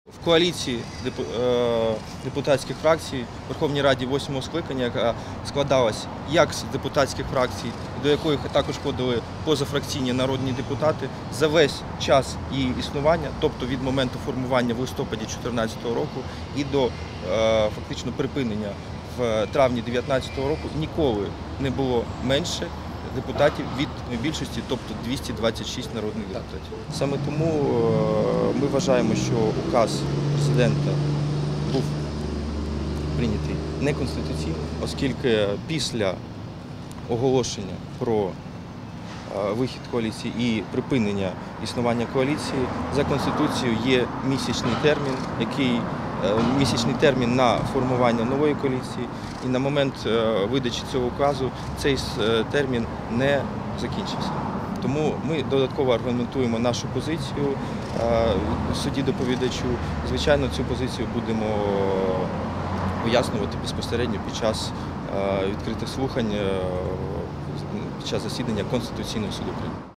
В коаліції депутатських фракцій в Верховній Раді 8-го скликання, яка складалась як з депутатських фракцій, до яких також входили позафракційні народні депутати, за весь час її існування, тобто від моменту формування в листопаді 2014 року і до фактично припинення в травні 2019 року, ніколи не було менше депутатів від більшості, тобто 226 народних депутатів. Саме тому ми вважаємо, що указ президента був прийнятий неконституційно, оскільки після оголошення про вихід коаліції і припинення існування коаліції за Конституцією є місячний термін на формування нової коаліції, і на момент видачі цього указу цей термін не закінчився. Тому ми додатково аргументуємо нашу позицію судді-доповідачу. Звичайно, цю позицію будемо пояснювати безпосередньо під час відкритих слухань, під час засідання Конституційного суду України.